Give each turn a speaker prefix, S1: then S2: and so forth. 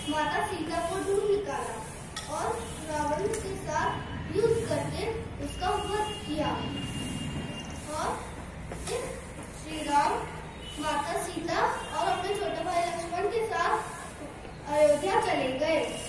S1: माता सीता को ढूंढ निकाला और रावण के साथ युद्ध करके उसका वध किया। और फिर श्री राम माता सीता और अपने छोटे भाई लक्ष्मण के साथ अयोध्या चले गए।